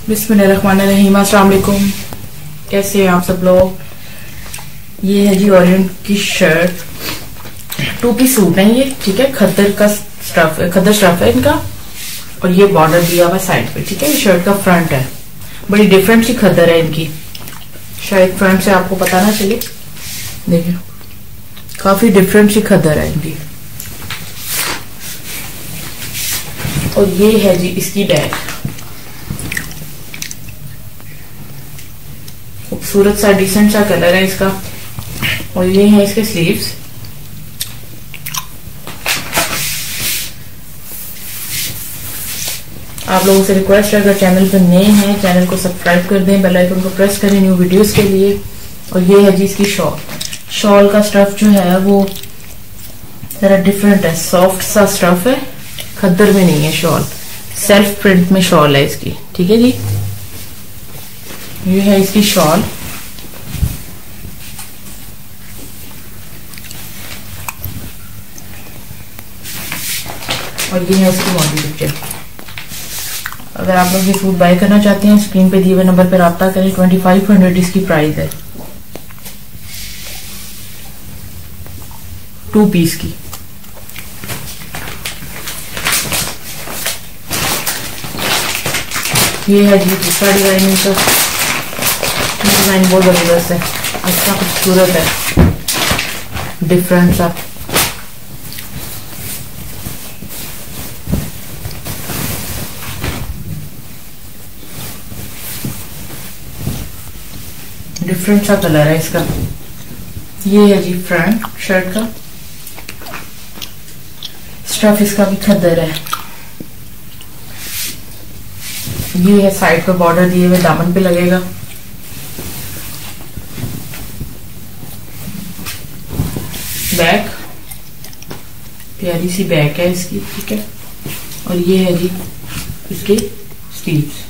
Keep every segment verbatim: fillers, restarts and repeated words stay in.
बिस्मिल्लाहिर्रहमानिर्रहीम। अस्सलाम वालेकुम, कैसे हैं आप सब लोग। ये है जी ओरिएंट की शर्ट, टू पीस सूट है ये, ठीक है। खद्दर का स्टफ, खद्दर स्टफ है इनका, और ये बॉर्डर दिया हुआ साइड पे, ठीक है। ये शर्ट का फ्रंट है, बड़ी डिफरेंट सी खद्दर है इनकी। शायद फ्रंट से आपको पता ना चले, देखिए काफी डिफरेंट सी खद्दर है इनकी। और ये है जी इसकी बैग, खूबसूरत सा डिसेंट सा कलर है इसका। और ये है इसके स्लीव्स। आप लोगों से रिक्वेस्ट है, अगर चैनल पर नए हैं चैनल को सब्सक्राइब कर दें, बेल आइकन को प्रेस करें न्यू वीडियोस के लिए। और ये है जी इसकी शॉल। शॉल का स्टफ जो है वो जरा डिफरेंट है, सॉफ्ट सा स्टफ है, खद्दर में नहीं है शॉल, सेल्फ प्रिंट में शॉल है इसकी, ठीक है जी। ये है इसकी शॉल। और ये है इसकी मॉडल पिक्चर। अगर आप लोग ये सूट बाय करना चाहते हैं, स्क्रीन पे दिए हुए नंबर पर रब्ता करें। ट्वेंटी फाइव हंड्रेड इसकी प्राइस है, टू पीस की। ये है जी दूसरा डिजाइन, इनका डिजाइन बहुत जबरदस्त है, अच्छा खूबसूरत है, डिफरेंट सा। डिफरेंट सा कलर है इसका। ये है जी फ्रंट शर्ट का स्टफ, इसका भी खद्दर है। ये है साइड पे बॉर्डर दिए हुए, दामन पे लगेगा। बैक, प्यारी सी बैक है इसकी, ठीक है। और ये है जी इसके स्लीव्स।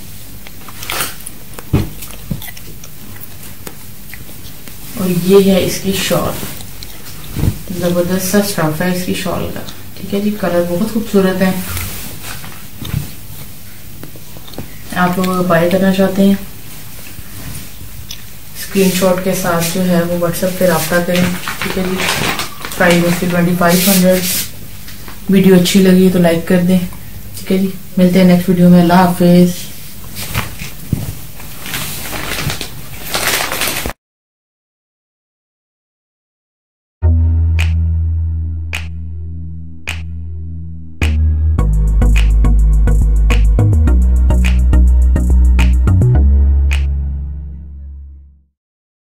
और ये है इसकी शॉल, जबरदस्त सा स्टफ है इसकी शॉल का, ठीक है जी। कलर बहुत खूबसूरत है। आप लोग बाय करना चाहते हैं, स्क्रीनशॉट के साथ जो है वो व्हाट्सएप पे रब्ता करें, ठीक है जी। प्राइस उसकी ट्वेंटी फाइव हंड्रेड। वीडियो अच्छी लगी तो लाइक कर दें, ठीक है जी। मिलते हैं नेक्स्ट वीडियो में। अल्लाह हाफिज।